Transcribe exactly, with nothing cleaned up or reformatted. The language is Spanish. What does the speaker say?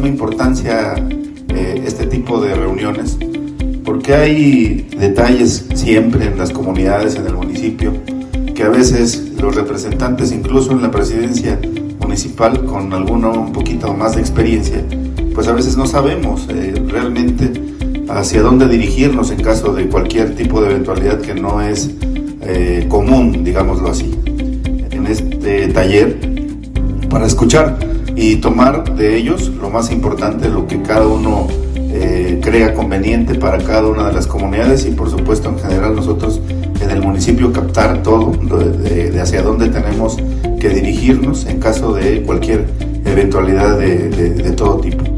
suma importancia eh, este tipo de reuniones, porque hay detalles siempre en las comunidades, en el municipio, que a veces los representantes, incluso en la presidencia municipal, con alguno un poquito más de experiencia, pues a veces no sabemos eh, realmente hacia dónde dirigirnos en caso de cualquier tipo de eventualidad que no es eh, común, digámoslo así, en este taller, para escuchar y tomar de ellos lo más importante, lo que cada uno eh, crea conveniente para cada una de las comunidades y por supuesto en general nosotros en el municipio captar todo de, de hacia dónde tenemos que dirigirnos en caso de cualquier eventualidad de, de, de todo tipo.